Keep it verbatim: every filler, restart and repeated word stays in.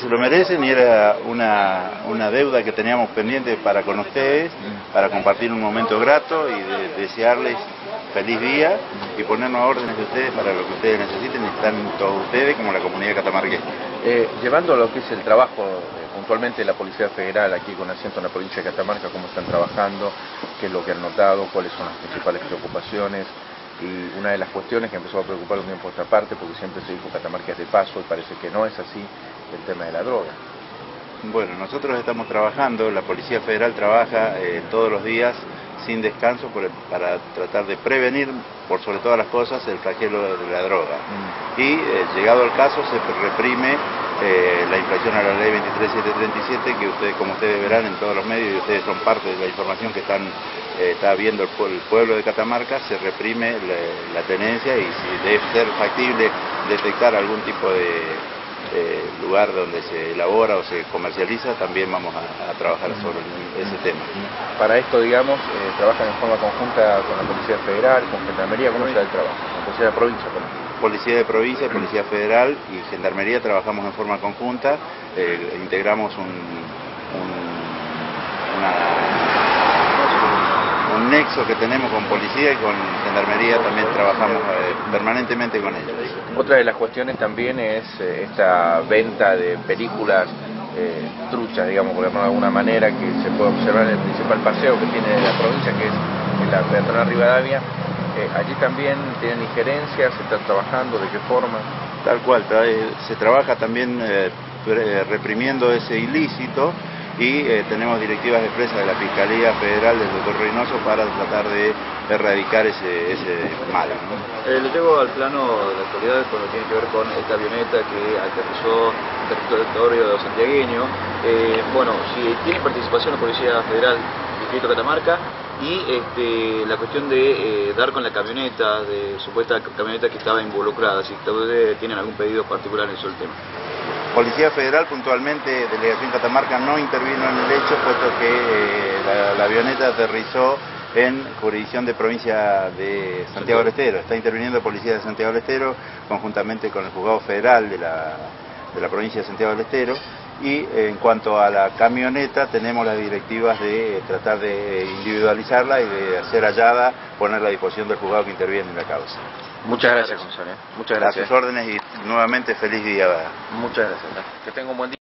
se lo merecen y era una, una deuda que teníamos pendiente para con ustedes, para compartir un momento grato y de, desearles feliz día y ponernos a órdenes de ustedes para lo que ustedes necesiten. Están todos ustedes como la comunidad catamarqueña. Eh, llevando lo que es el trabajo eh, puntualmente de la Policía Federal aquí con asiento en la provincia de Catamarca, cómo están trabajando, qué es lo que han notado, cuáles son las principales preocupaciones. Y una de las cuestiones que empezó a preocupar un tiempo por esta parte, porque siempre se dijo Catamarca es de paso y parece que no es así, el tema de la droga. Bueno, nosotros estamos trabajando, la Policía Federal trabaja eh, todos los días sin descanso por el, para tratar de prevenir, por sobre todas las cosas, el flagelo de la droga. Mm. Y eh, llegado el caso se reprime eh, la infracción a la ley veintitrés mil setecientos treinta y siete, que ustedes, como ustedes verán en todos los medios, y ustedes son parte de la información que están eh, está viendo el, el pueblo de Catamarca, se reprime la, la tenencia y si debe ser factible detectar algún tipo de Eh, lugar donde se elabora o se comercializa, también vamos a, a trabajar sobre ese tema. Para esto, digamos, eh, trabajan en forma conjunta con la Policía Federal, con Gendarmería. ¿Cómo está el trabajo? Con Policía de Provincia, ¿cómo? Policía de Provincia, Policía Federal y Gendarmería trabajamos en forma conjunta, eh, integramos un, un, una, un nexo que tenemos con Policía y con Gendarmería, también trabajamos eh, permanentemente con ellos. Otra de las cuestiones también es eh, esta venta de películas eh, truchas, digamos, por llamarlo de alguna manera, que se puede observar en el principal paseo que tiene la provincia, que es en la peatonal Rivadavia. Eh, allí también tienen injerencias, se está trabajando, ¿de qué forma? Tal cual, se trabaja también eh, reprimiendo ese ilícito y eh, tenemos directivas expresas de la Fiscalía Federal del doctor Reynoso para tratar de erradicar ese, ese mal, ¿no? Eh, lo llevo al plano de la actualidad cuando tiene que ver con esta avioneta que aterrizó en territorio santiagueño. Eh, bueno, si tiene participación la Policía Federal Distrito Catamarca y este, la cuestión de eh, dar con la camioneta, de supuesta camioneta que estaba involucrada, si ustedes tienen algún pedido particular en ese tema. Policía Federal, puntualmente Delegación Catamarca, no intervino en el hecho, puesto que eh, la, la avioneta aterrizó en jurisdicción de provincia de Santiago del Estero. Está interviniendo Policía de Santiago del Estero conjuntamente con el Juzgado Federal de la, de la provincia de Santiago del Estero. Y en cuanto a la camioneta, tenemos las directivas de tratar de individualizarla y de ser hallada, ponerla a disposición del juzgado que interviene en la causa. Muchas gracias, Gonzalo. Muchas gracias. A sus órdenes y nuevamente feliz día. Muchas gracias. Que tenga un buen día.